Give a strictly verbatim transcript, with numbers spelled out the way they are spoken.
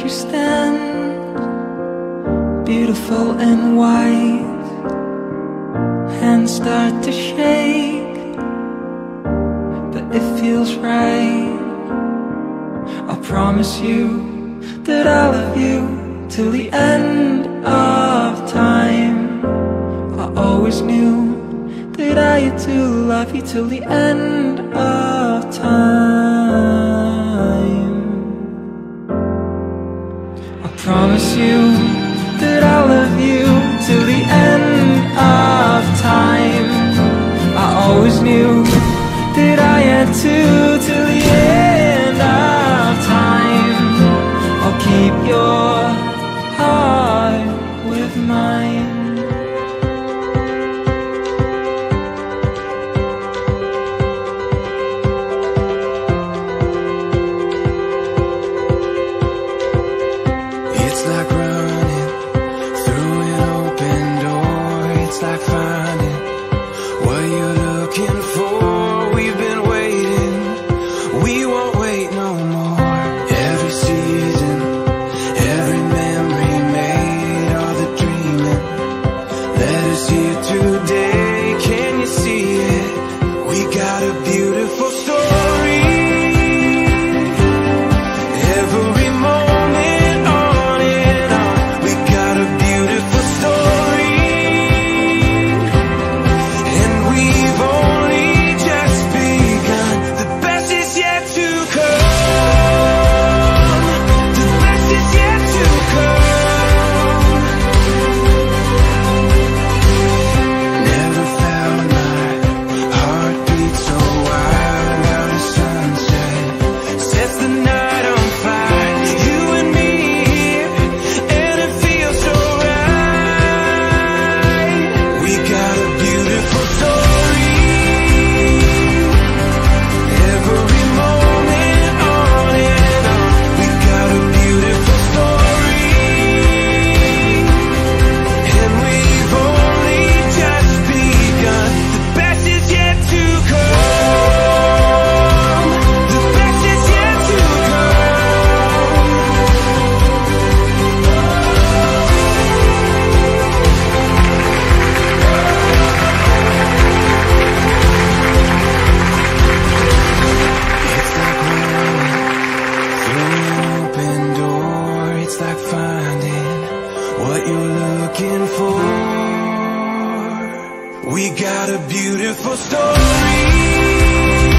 you stand, beautiful and white. Hands start to shake, but it feels right. I promise you that I love you till the end of time. I always knew that I had to love you till the end of time. I promise you that I'll love you till the end of time. I always knew that I had to till the end of time. I'll keep your heart with mine. It's like running through an open door. It's like finding what you're looking for. We've been waiting, we won't wait no more. Every season, every memory made, all the dreaming led us here today. Can you see it? We got a beautiful story. Every moment on and on, we got a beautiful story. And we've only just begun. The best is yet to come. The best is yet to come. Never felt my heart beat so wild. How the sunset sets the night on fire. You and me here, and it feels so right. We got a beautiful story. Every moment on and on, we got a beautiful story. And we've only just begun. The best is yet to come. The best is yet to come. It's like running through an open door. It's like finding what you're looking for. We got a beautiful story.